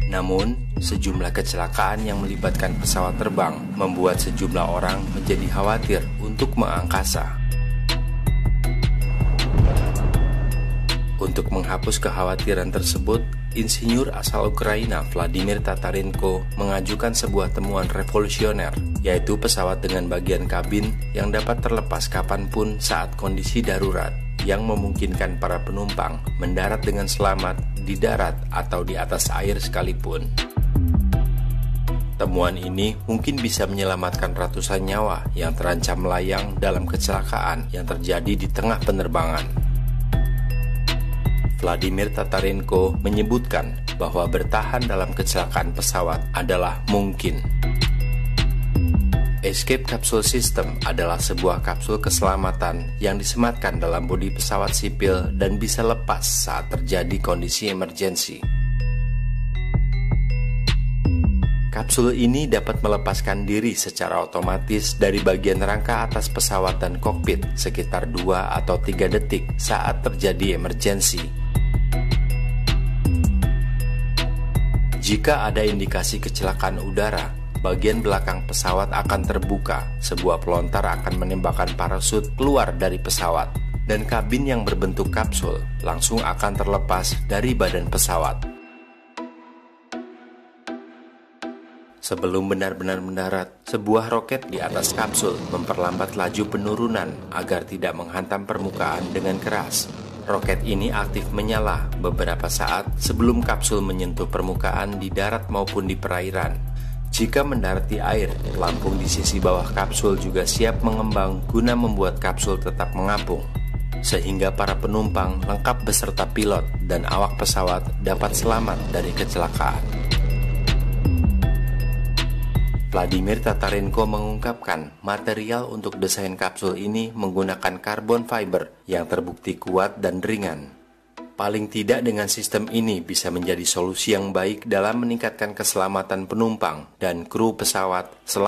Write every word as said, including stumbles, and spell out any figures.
Namun, sejumlah kecelakaan yang melibatkan pesawat terbang membuat sejumlah orang menjadi khawatir untuk mengangkasa. Untuk menghapus kekhawatiran tersebut, insinyur asal Ukraina Vladimir Tatarenko mengajukan sebuah temuan revolusioner, yaitu pesawat dengan bagian kabin yang dapat terlepas kapanpun saat kondisi darurat, yang memungkinkan para penumpang mendarat dengan selamat di darat atau di atas air sekalipun. Temuan ini mungkin bisa menyelamatkan ratusan nyawa yang terancam melayang dalam kecelakaan yang terjadi di tengah penerbangan. Vladimir Tatarenko menyebutkan bahwa bertahan dalam kecelakaan pesawat adalah mungkin. Escape Capsule System adalah sebuah kapsul keselamatan yang disematkan dalam bodi pesawat sipil dan bisa lepas saat terjadi kondisi emergensi. Kapsul ini dapat melepaskan diri secara otomatis dari bagian rangka atas pesawat dan kokpit sekitar dua atau tiga detik saat terjadi emergensi. Jika ada indikasi kecelakaan udara, bagian belakang pesawat akan terbuka. Sebuah pelontar akan menembakkan parasut keluar dari pesawat, dan kabin yang berbentuk kapsul langsung akan terlepas dari badan pesawat. Sebelum benar-benar mendarat, sebuah roket di atas kapsul memperlambat laju penurunan agar tidak menghantam permukaan dengan keras. Roket ini aktif menyala beberapa saat sebelum kapsul menyentuh permukaan di darat maupun di perairan. Jika mendarat di air, pelampung di sisi bawah kapsul juga siap mengembang guna membuat kapsul tetap mengapung, sehingga para penumpang lengkap beserta pilot dan awak pesawat dapat selamat dari kecelakaan. Vladimir Tatarenko mengungkapkan material untuk desain kapsul ini menggunakan karbon fiber yang terbukti kuat dan ringan. Paling tidak dengan sistem ini bisa menjadi solusi yang baik dalam meningkatkan keselamatan penumpang dan kru pesawat selama